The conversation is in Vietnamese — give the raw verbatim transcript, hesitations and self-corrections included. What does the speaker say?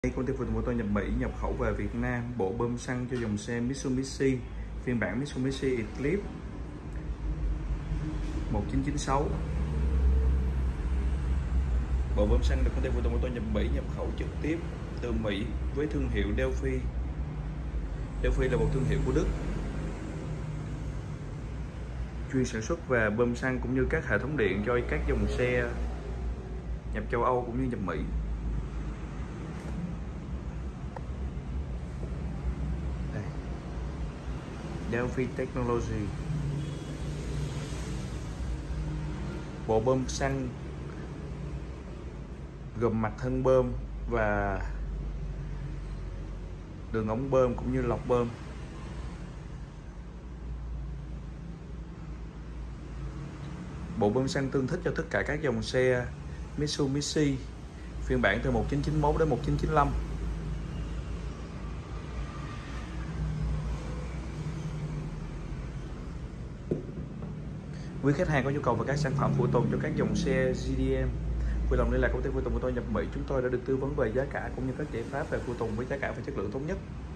Công ty phụ tùng ô tô Nhật Mỹ nhập khẩu về Việt Nam bộ bơm xăng cho dòng xe Mitsubishi phiên bản Mitsubishi Eclipse một chín chín sáu. Bộ bơm xăng được công ty phụ tùng ô tô Nhật Mỹ nhập khẩu trực tiếp từ Mỹ với thương hiệu Delphi. Delphi là một thương hiệu của Đức, chuyên sản xuất và bơm xăng cũng như các hệ thống điện cho các dòng xe nhập châu Âu cũng như nhập Mỹ. Đây. Delphi Technology. Bộ bơm xăng gồm mặt thân bơm và đường ống bơm cũng như lọc bơm. Bộ bơm xăng tương thích cho tất cả các dòng xe Mitsubishi phiên bản từ một chín chín mốt đến một chín chín lăm. Quý khách hàng có nhu cầu về các sản phẩm phụ tùng cho các dòng xe giê đê em, vui lòng liên lạc công ty phụ tùng ô tô Nhật Mỹ. Chúng tôi đã được tư vấn về giá cả cũng như các giải pháp về phụ tùng với giá cả và chất lượng tốt nhất.